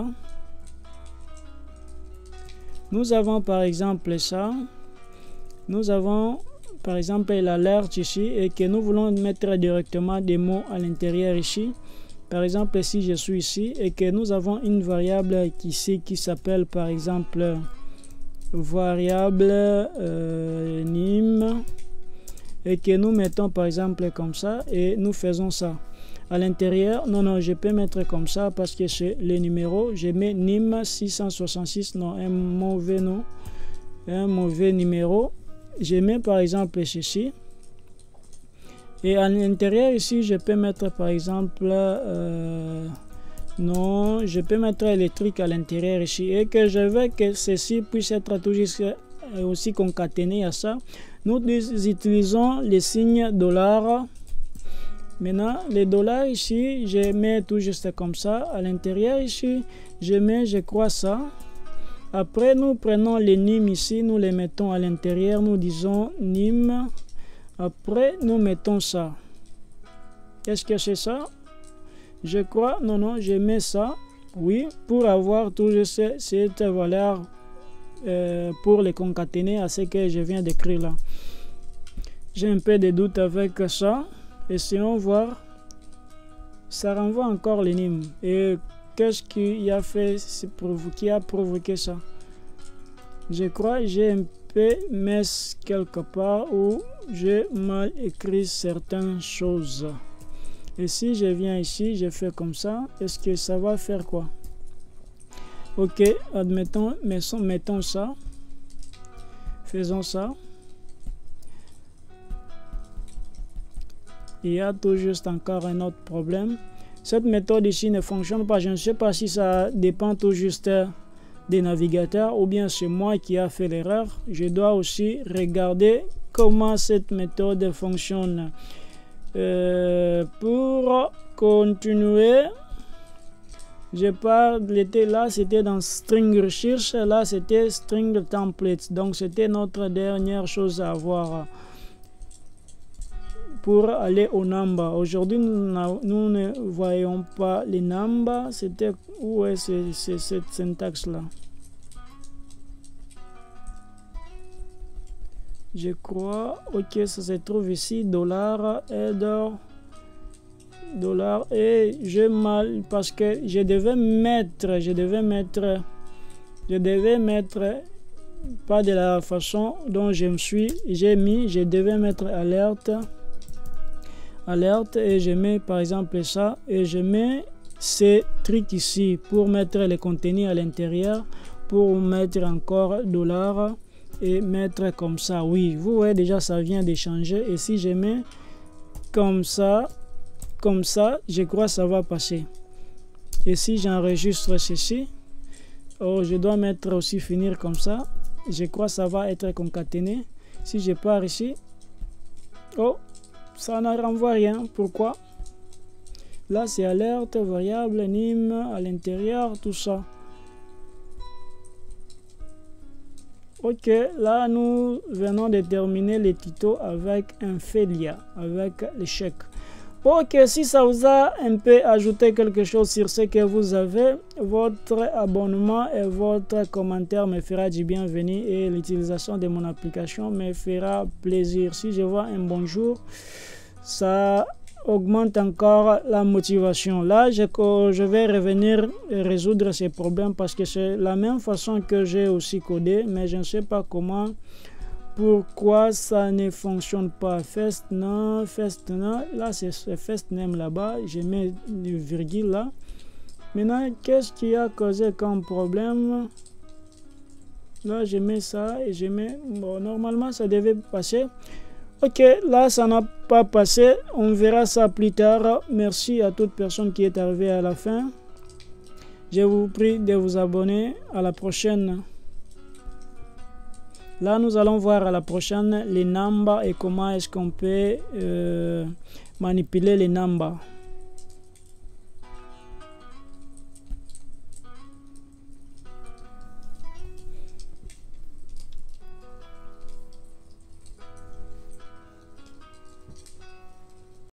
Nous avons par exemple ça. Nous avons par exemple l'alerte ici et que nous voulons mettre directement des mots à l'intérieur ici. Par exemple, si je suis ici et que nous avons une variable ici qui s'appelle par exemple variable euh, nim et que nous mettons par exemple comme ça et nous faisons ça. À l'intérieur, non, non, je peux mettre comme ça parce que c'est le numéro. Je mets nim six cent soixante-six, non, un mauvais nom. un mauvais numéro. Je mets par exemple ceci. Et à l'intérieur ici, je peux mettre par exemple, euh, non, je peux mettre électrique à l'intérieur ici. Et que je veux que ceci puisse être toujours aussi concaténé à ça. Nous utilisons les signes dollars. Maintenant, les dollars ici, je mets tout juste comme ça. À l'intérieur ici, je mets, je crois ça. Après, nous prenons les Nîmes ici, nous les mettons à l'intérieur. Nous disons Nîmes. Après, nous mettons ça. Est-ce que c'est ça? Je crois, non, non, je mets ça. Oui, pour avoir toujours cette valeur euh, pour les concaténer à ce que je viens d'écrire là. J'ai un peu de doute avec ça. Essayons voir. Ça renvoie encore les Nîmes. Et qu'est-ce qui a fait, qui a provoqué ça? Je crois que j'ai un peu mis quelque part où j'ai mal écrit certaines choses. Et si je viens ici, je fais comme ça, est-ce que ça va faire quoi? Ok, admettons, mettons, mettons ça. Faisons ça. Il y a tout juste encore un autre problème. Cette méthode ici ne fonctionne pas. Je ne sais pas si ça dépend tout juste des navigateurs ou bien c'est moi qui a fait l'erreur. Je dois aussi regarder comment cette méthode fonctionne. Euh, pour continuer, je parle là, c'était dans string recherche, là c'était string template. Donc c'était notre dernière chose à voir pour aller au number. Aujourd'hui, nous, nous ne voyons pas les numbers. C'était où est -ce, cette syntaxe là? Je crois, ok, ça se trouve ici, dollar, header, dollar, et j'ai mal parce que je devais mettre, je devais mettre, je devais mettre, pas de la façon dont je me suis, j'ai mis, je devais mettre alerte, alerte, et je mets par exemple ça, et je mets ces trucs ici pour mettre les contenus à l'intérieur, pour mettre encore dollar, et mettre comme ça. Oui, vous voyez déjà ça vient de changer, et si je mets comme ça, comme ça, je crois que ça va passer. Et si j'enregistre ceci, oh, je dois mettre aussi finir comme ça, je crois que ça va être concaténé. Si je pars ici, oh, ça ne renvoie rien. Pourquoi? Là c'est alerte, variable, Nîmes à l'intérieur, tout ça. Ok, là nous venons de terminer les tutos avec un failure, avec l'échec. Ok, si ça vous a un peu ajouté quelque chose sur ce que vous avez, votre abonnement et votre commentaire me fera du bienvenu et l'utilisation de mon application me fera plaisir. Si je vois un bonjour, ça augmente encore la motivation. Là, je, je vais revenir résoudre ces problèmes parce que c'est la même façon que j'ai aussi codé, mais je ne sais pas comment, pourquoi ça ne fonctionne pas. First name, first name, là c'est first name là-bas, je mets une virgule là. Maintenant, qu'est-ce qui a causé comme problème? Là, je mets ça et je mets, bon, normalement ça devait passer. Ok, là ça n'a pas passé, on verra ça plus tard. Merci à toute personne qui est arrivée à la fin. Je vous prie de vous abonner. À la prochaine. Là nous allons voir à la prochaine les numbers et comment est-ce qu'on peut euh, manipuler les numbers.